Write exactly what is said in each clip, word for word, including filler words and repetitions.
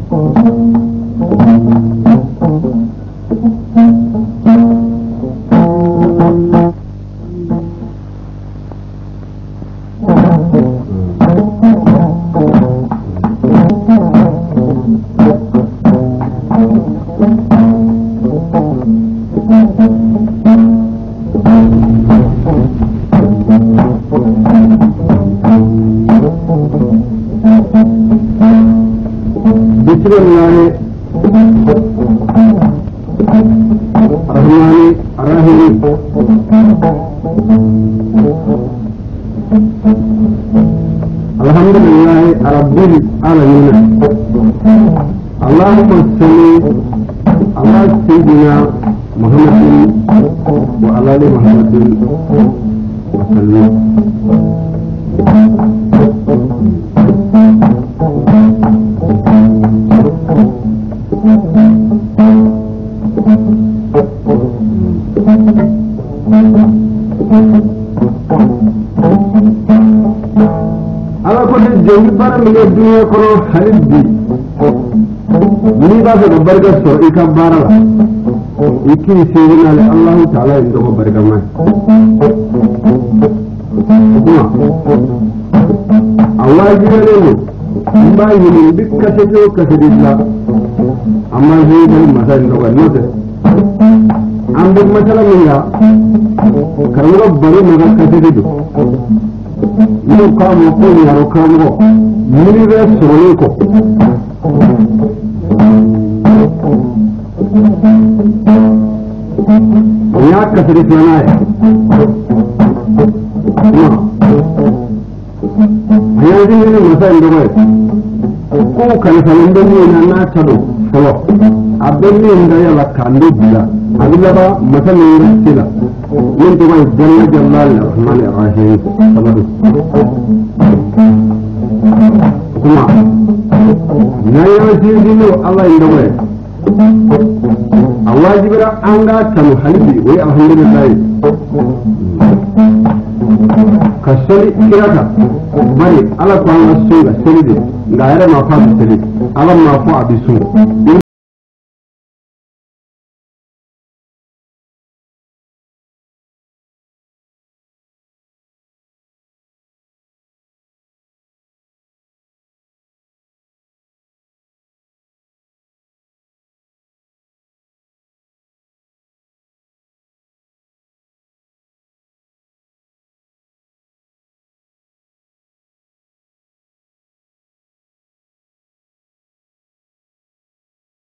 اللهم صل على سيدنا محمد وعلى ال محمد وسلم. على كل جميع بار من الدنيا كله خالدي مني بس بركة سو إيكام بارلا إيكي سيدنا الله تعالى عنده بركة ما الله يجعله ما يمين بك كسيتو كسيدنا أما يجعل مثلا نقول نوته أم بك مثلا ميا كرنا بري مغا كسيدو يو كامو كوني يارو كامو مني بس سوليكو ويا كسر فنايا هي دي من مثلا دوي ko kan sanin da ne na na tado folo abin ne da ya bakando bila abilla ba masalan sila yin to mai jalla jalal rahman rahim sabadu kuma na yi shi dino Allah inda wai Allah jibra an ga tanu halbi wai alhamdulillah kasali kiraka bari ala ko an so ga seli de ga yare ma fa seli ala ma fa abisu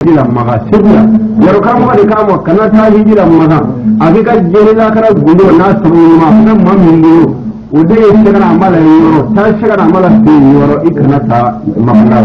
hijira maga sibla yaro kamo de kamo kana ta hijira maga agika jelila kara gundo na sabu ma nan mamin ude shigana amala yoro ta shigana amala fi yoro ikana ta makna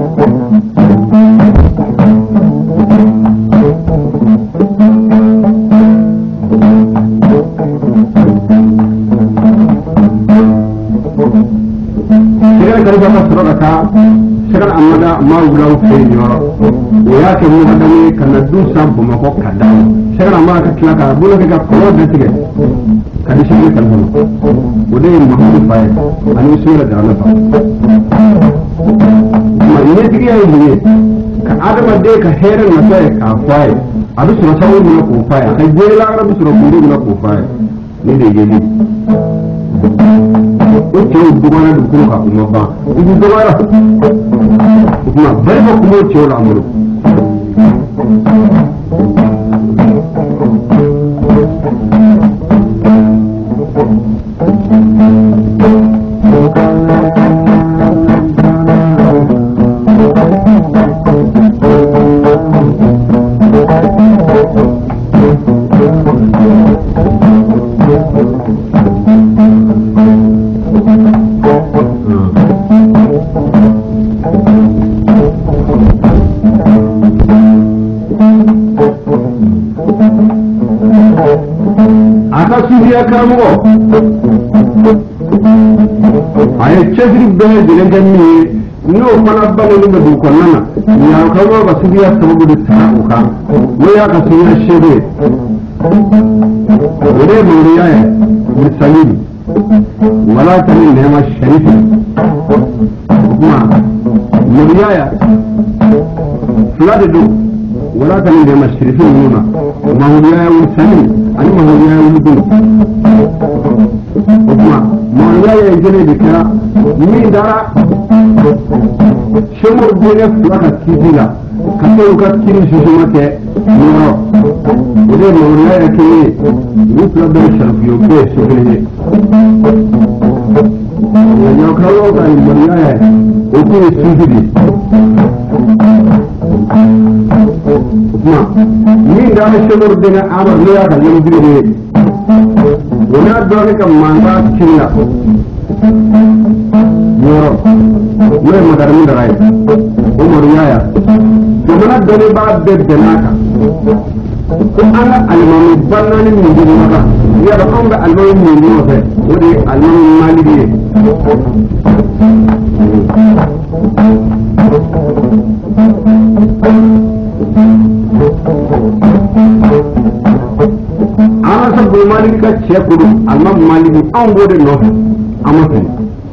shigana kari baka sura ka shigana amada ma ulau fi yoro ya ke mu hadani kana du sambu mako kada shigana amala ka klaka bula ka ko da tige kadi shi kan hono wode mahmud faye ani sura da Allah ma ne dige yi ne ka adama de ka heran na sai ka faye abu sura sawu ne ko faye kai je la arabu sura ko ne ko faye ne de geli o ce dubana du ko ka kuma ba idu dubara kuma barba kuma ce wala amuru ya kamo ay chefri be de ganni no fana balo ni du konnana ya kamo ba subiya sababu da tsaro ka waya ka sunya shebe wore muriya ya musallim wala tani ne ma sharifi kuma muriya ya fulade do wala tani ne ma sharifi ne ma ma muriya ya musallim ani ma muriya ya wudu kuma muriya ya jene de kira ni dara shemur dine fulaka kidila kaso ka kiri shishima ke no ode muriya ya ke ni fulada sharfiyo ke shibene ya kawo ka muriya ya o ko sifidi kuma ni dara shemur dine amar ne ya ka yimbi ne wona dole kam manda killa yoro ne madar min darai umar yaya to mana dole ba de denaka ko ana almami banani min di maka ya da on ba almami min di maka wodi almami maliki ana sabbu maliki ka ce kudu almam maliki an gode no amatu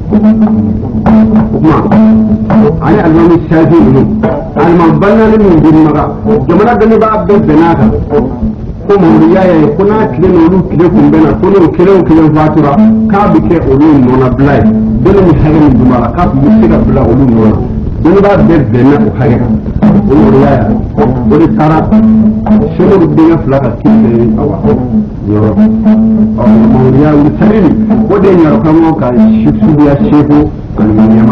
kuma ani almami shafi ne almam banani min din maka jamana gani ba abdan benaka ko muriya ya kuna kile no lu kile kun bena ko no kile kile fatura ka bi ke olu no na blai dole mi haga min dumara ka bi siga bla olu no dole ba be bena o haga muriya ya dole tara shuru dinga flaka kile awa yo o muriya wi tari ko de nyaro kamo ka shiksu biya shefu kan mi yama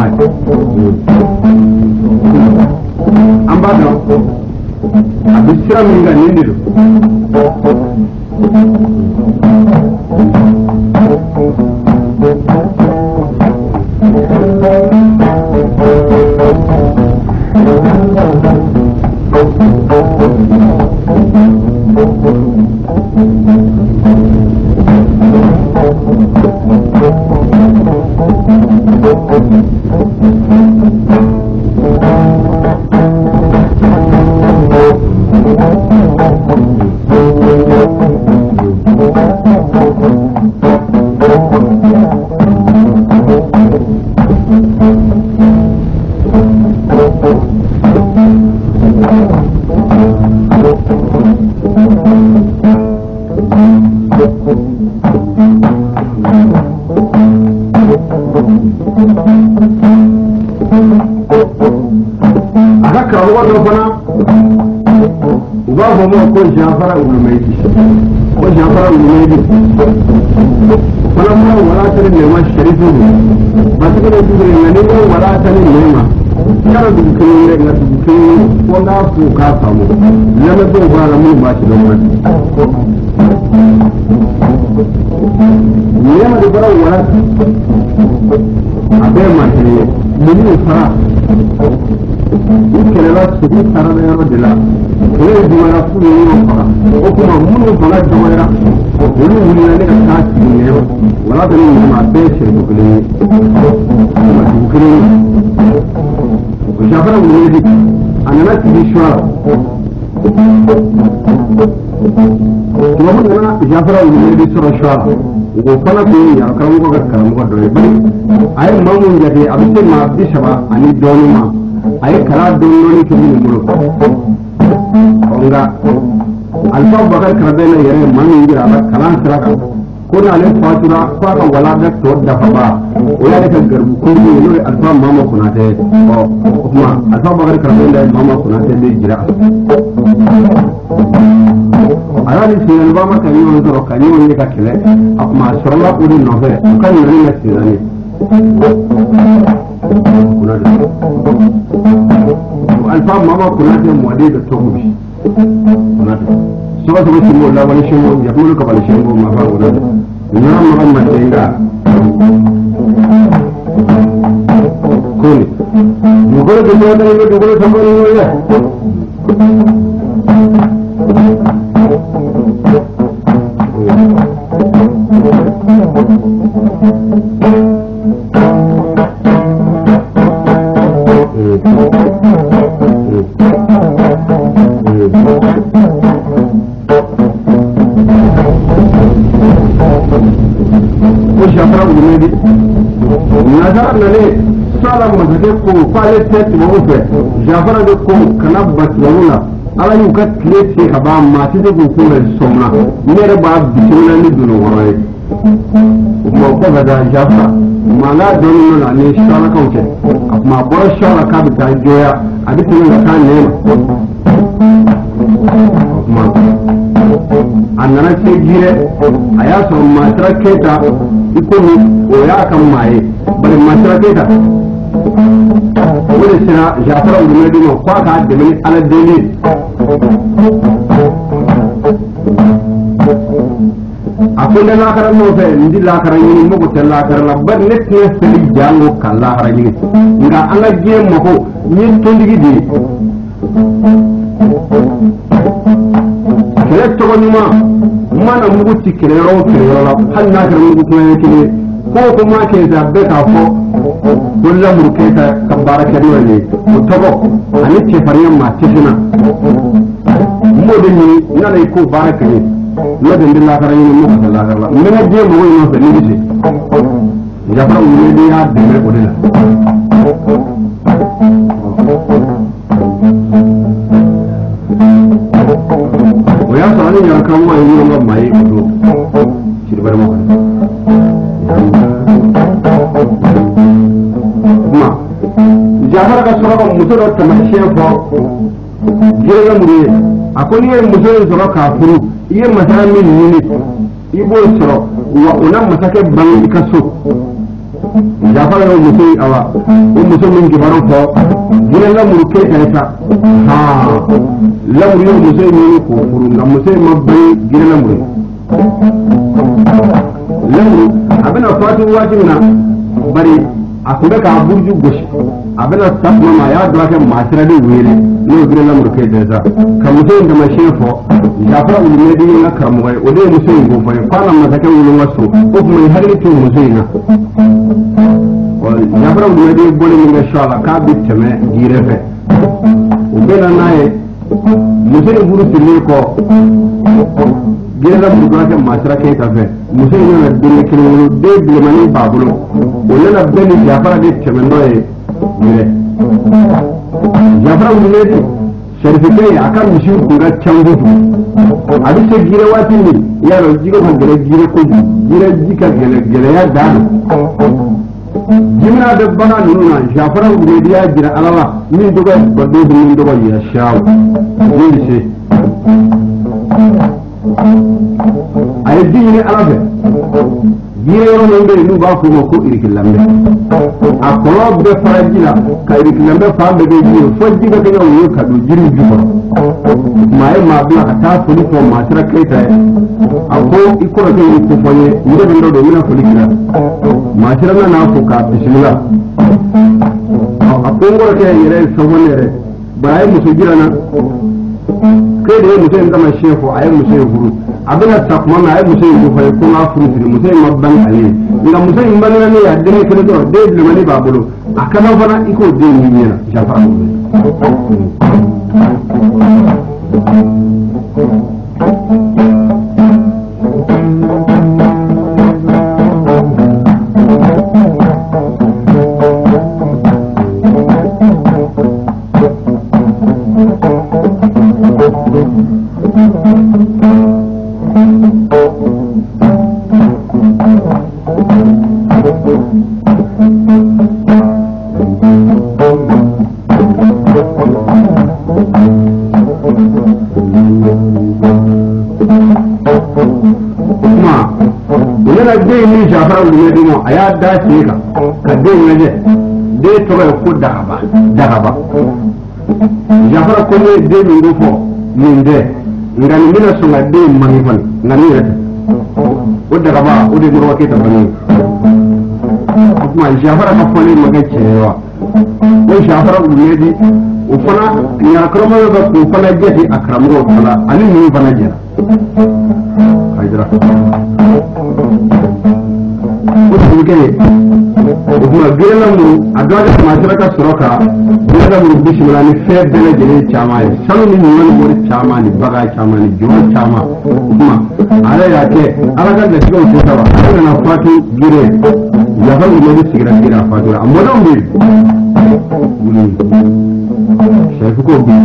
amba do abisira minga nini do aka wannan fana uba ba mu ko jafara ulumai ko jafara ulumai fana mu wala tare ne ma sharifu ba take da dure ne ne wala tare ne ma yaro du kene ne du kene ko na fu ka samu lama do wala mun ba shi da wani yema da bara wala abe ma ne mun fara kele la su tara na yaro de la ko du wala fu ne fara o kuma mun fara da wala wani wuri ne ka tashi ne wala da ne ma be shi da kele ma du kele Jafara wuli anana tibi shwara kuma nana Jafara wuli di sura shwara ko fana ko ya karamu ko karamu ko dole bari ay mamun jate abite ma bi shaba ani doni ma ay kala doni ke ni mulo onga alfa bakar karabena yere mamun jira ba kalan siraka ko na le fatura ko ka wala da to da fa ba o ya ka garbu ko ni no alfa mama kuna te o kuma alfa bakar karabena mama kuna te be jira ala ni sin alba ma kan yo to kan yo ni ka kele akuma sorla ko ni no fe kan ni na sinani kuna da alfa mama kuna te mo de da to mu kuna da soba soba shingo la wani shingo ya kuma ka bala shingo ma ba guda na ma ma tenga kuni dugolo de mo da ni dugolo tambo ni ya sala masake ko fale tet mo fe jafara de ko kana batwala ala yu ka klete ka ba ma ti de ko ko somna mere ba bisuna ni duno woroy mo ko da jafara mala don na ne shala ka uke ma bora shala ka bi ta joya abiti ne ka ne ma annana ce gire aya so ma traketa ikoni o ya kan maye bari ma traketa wani sira jafara ulumai dino kwa ka da mini aladini akwai da lakarar mafi ndi lakarar yini mabutan lakarar labar ne tiye sili jango kan lakarar yini nga an ga giye mako yin tundigi di kere togo numa mana mugu ti kere yoro kere yoro la hal na kere mugu tuwa yake ko kuma ke zabe ka fo kulla murketa kabara kadiwa ne mutabo ani ce fariyan ma tifina modin ni na dai ko baraka ne lodin din la karan ni mu la karan mun ne je mu no fa ni ce ya fara mu ne ya da mai kodina o ya sa ni ya kan wa yi no mai ko shi bar mu jafara ka sɔrɔ ka muso dɔ taamasiyɛn fɔ jɛgɛ muru ye a ko n'i ye muso in sɔrɔ k'a furu i ye masaya min ɲini i b'o sɔrɔ wa o na masakɛ bange i ka so jafara y'o muso in awa o muso min kibaru fɔ jɛgɛ lamuru keyita ye sa haa lamuru y'o muso in ɲini k'o furu nka muso in ma bange jɛgɛ lamuru lamuru a bɛna fatu waati min na bari a tun bɛ k'a buruju gosi a bɛna tasuma ma a y'a dɔn a kɛ maa sira de wele n'o gire lamuru keyita ye sa ka muso in taamasiyɛn fɔ jafara ulumɛdi ye n ka karamɔgɔ ye o de ye muso in ko fɔ ye k'a na masakɛ wolo n ka so o tuma i hakili to muso in na jafara ulumɛdi ye bɔli min kɛ su a la k'a bɛ tɛmɛ jire fɛ o bɛ na n'a ye muso in furu sirilen kɔ gire lamuru dɔn a kɛ maa sira keyita fɛ muso in nana den kelen wolo den bilenmanin b'a bolo o nana bɛɛ ni jafara de tɛmɛ n'o ye gire jafara ulumɛdi sharifike a ka misi kun ka can kojugu a bɛ se gire waati min i y'a dɔn jiko ka gɛlɛ gire kojugu gire ji ka gɛlɛ gɛlɛya dan don jimina bɛ bagan ninnu na jafara ulumɛdi y'a jira ala la min tɔgɔ ye baden min tɔgɔ ye yasiyaw min bɛ se a ye ji ɲini ala fɛ dire yoro mo be nu ba ko mo ko irikilambe akolo be farajila ka irikilambe fa be be ji fo ji ga ga wo ka do jiri ji ko mai ma bla ta fuli ko ma tira kaita ako ikoro ke ko fonye ni de ndo do mina fuli kira ma tira na na ko ka bismillah ako ngoro ke yere so wonere bai musu jirana kai da musu in kama shefu ayi musu huru abin da kuma na ayi musu yi fa ko na furu furu musu mabban ali inda musu in ban ne ya dane kire do de de mani babulo akana fana iko de ni ne shafa aya da ce ka ka dai naje dai to ko daga ba daga ba jafara ko ne dai min go fo min de ngan mina so ga dai mani fan ngani rete ko daga ba o de muro ke ta bani kuma jafara ka fo ne maga cewa ko jafara ne di o fana ya krama ga ko fana je akramu ko fala ani ni fana je haidara Oke, kuma gela mu agaga masyarakat soroka gela mu bismillah ni fe bele jere chama e sanu ni woni wori chama ni baga chama ni jo chama kuma ala ya ke ala ga da sigo ko tawa ala na fatu gire ya fa ni ne sigira gira fatu amma don bi wuri shefu ko bi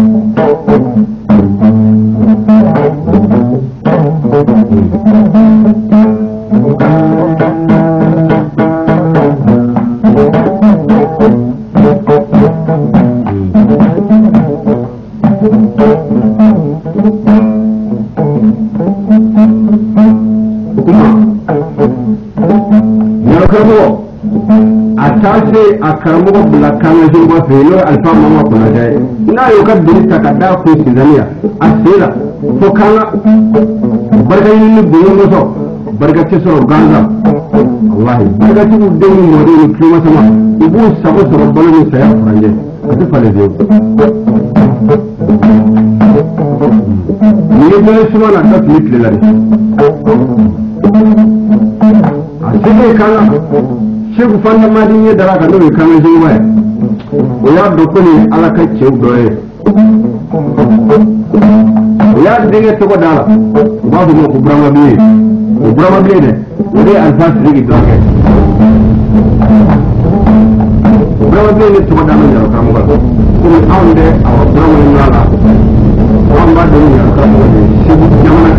atase akaramugo bulakana jumba felo alfa mama kuna dai ina yo ka dinta kada ko sinzania asira to kana barka yin buyo so barka ce so ganza wallahi barka ce udde ni modi ni kuma sama ibu sabo so rabbana ni saya franje ati fale de ni ne suma na ta mitle la asire kana sheku fanna madin ya dara ka no kan je wa o ya do ko ni ala ka ce do e o ya dinga to ko dala babu mo ko brama bi o brama bi ne o de alfas digi do ke brama bi ne to ko dala ya ka mo ko ko awde aw brama ni nala o ba do ni ka mo ni sheku jamana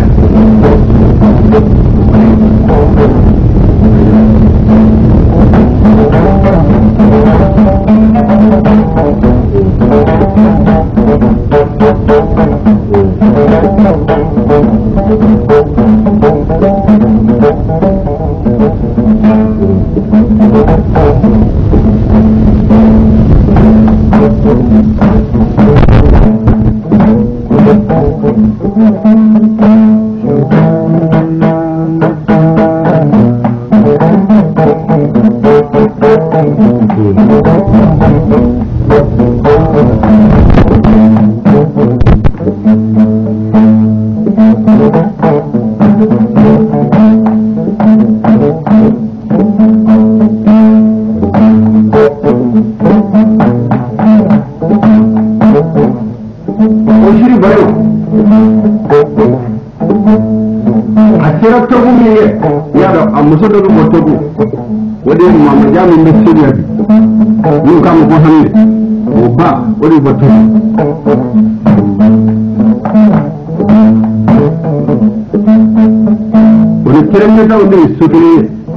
muso do ko togo wode mama jami be siriya bi ñu kam ko xamne o ba wodi ba to wodi kiremme taw de sotini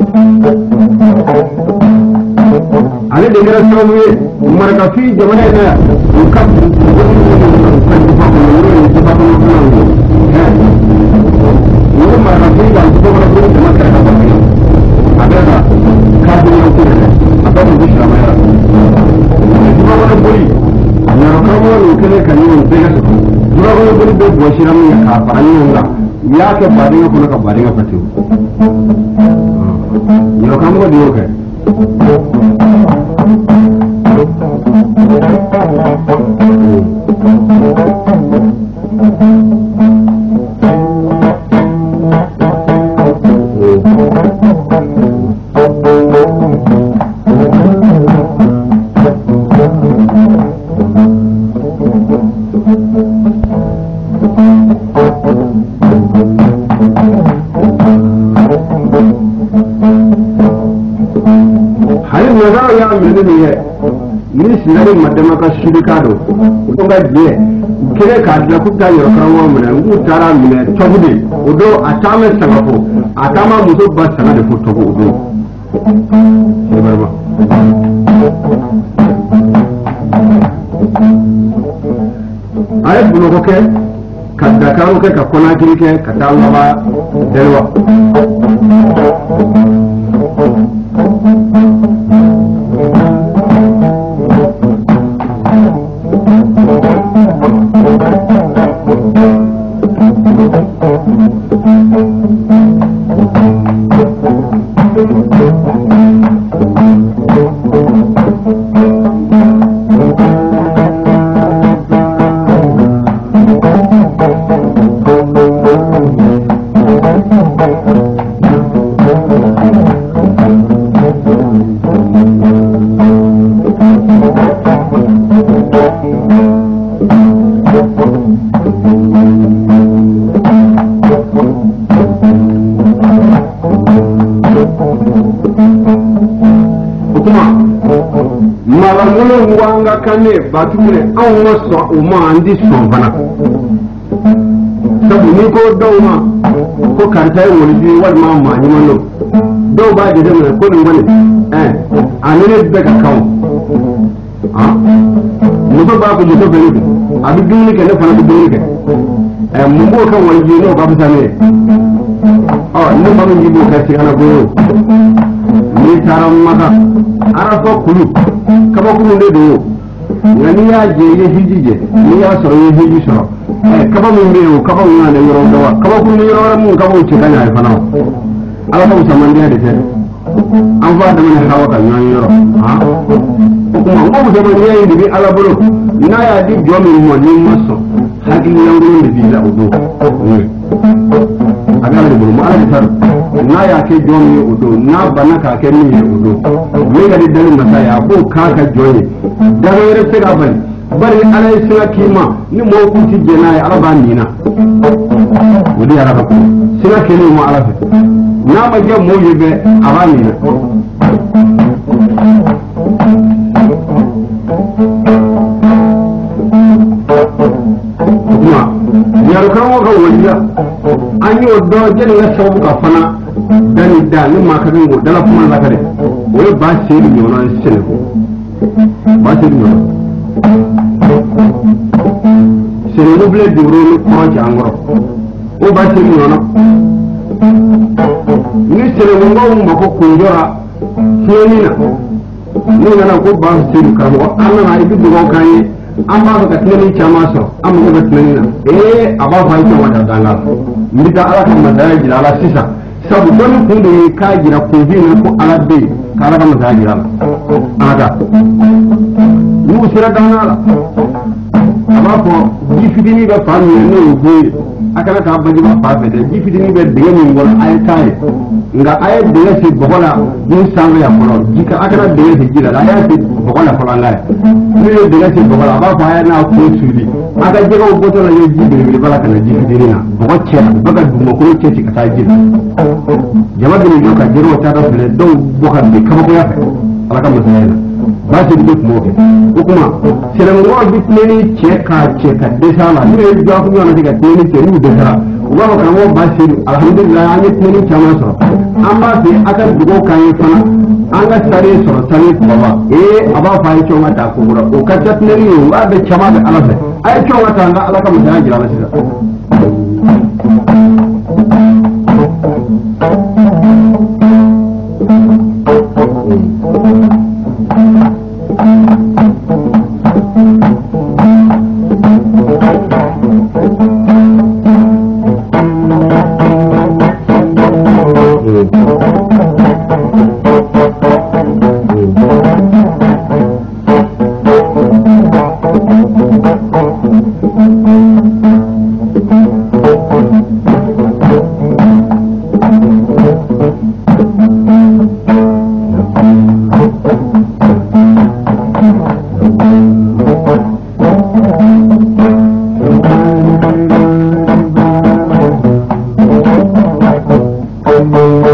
ale de gara taw wi umar ka fi jamana na ñu kam ko ko fa ko ñu fa ko ñu shiram ya ka faranya ya ke badinga kuna ka badinga patu yo kam ko dio ke Nari madama ka shirika do ko ga je kire ka da ku ta yoro kan wa mun ngu tara mine tobude odo atame sangafo atama muso ba sanga de fu tobu odo se barba ay buno ko ke ka da ka ko ka kona kirike ka ta wa delwa kane batumre an waso uma andi sonfana sabu ni ko dawma ko kartay woni wal ma ma ni mono daw ba de dem ko ni woni eh anene be ka kaw ah mu ba ba ko joto be ni abi dum ke ne fana ko dum ke eh mu bo kan woni ni no ba bisane ah ni ma ngi bo ka ci ana go ni taram maka arafa kulu kaba kulu ne do ngani ya je ye hijije ni ya soro ye hiji soro eh kaba mun be o kaba mun na yoro dawa kaba kun yoro mun kaba ci kana ai fana ala ko saman dia de an fa da mun hawa kan yan yoro ha ko kuma ko mu saman dia indi bi ala bolo na ya di jomi mo ni maso hadi yan ro ni bi la odo aga le bolo ma ala tar na ya ke jomi odo na banaka ke ni odo we ga di dalin masaya ko ka ka joye daga yere sega bari bari ala sina kima ni mo ku ti jena ya ala banina wudi ala ko sina kene mo ala fe na ma je mo yebe abanina kuma yaro kan wo ga wajja anyi odo je nga sabu ka fana dani da ni ma ka ngo dala kuma la kare wo ba seri nyona sene ko ba seri nyona seri no ble di ro ni ko ci angoro o ba seri nyona ni seri ngo ngo ko ko jora seni na ni na ko ba seri ka mo anna na ibi do kan yi amma ka tnani chama so amma ka tnani na eh aba fa ita wada danga mi da ala kan madara jira ala sisa sabu don kun da ka jira ko bi na ko ala be ka ala kan madara jira ala mu sira danga ala aba ko ji fidini ga fami ne ko akana ka baji ba fa be ji fidini be de ni ngol ay tay nga ay de ci bokola ni sanwe ya ko jika akana de ci jira la ya ci bokola ko la ni de ci bokola ba fa ya na ko sudi aka jega o boto la ye ji be be bala kana ji fidini na boko ce baga dum ko ce ci ka ta ji jama be ni ka jiro ta da fele do boka be kama ko ya fe ala ka musayna ba ci duk mo ke ko kuma sere mo bit ni ce ka ce ka de sala ni e ga ko na diga ni ce ni de sala wa ko kan wo ba ci alhamdulillah ani ni chama so amma bi aka dugo kai fana an ga sare so sare baba eh aba fa yi cewa ta ko gura ko ka tat ne ni wa da chama da alafa ai cewa ta ga alaka mu da jira masa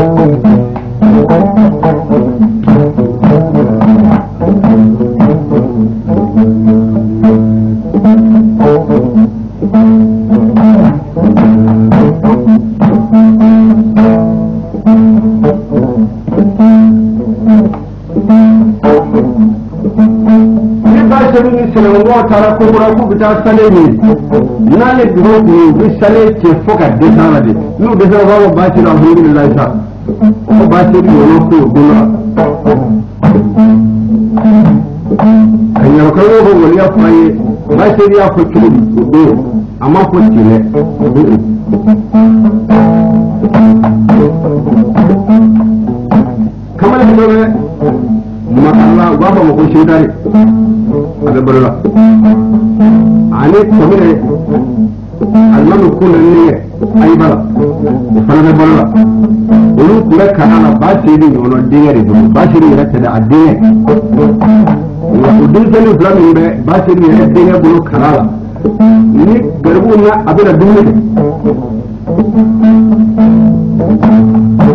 tara ko ra ko bita sale ni na le biro ni bi sale ke foka de sala de no de sala ba ba ci alhamdulillah sa ko ba ci ni no ko dula ayo ko ko wali ya faye ba ci ya ko kili do amma ko ci ne kamar da ne makalla ba ba ko shi dare ada berla, ane kemana? Almanu kuna ni ay bala, fana berla. Ulu kura kana basi ni ono dinga itu, basi ni rasa ada adinga. Ya udin seni belam ini basi ni ada dinga bulu kana. Ini gerbunya abis ada dinga.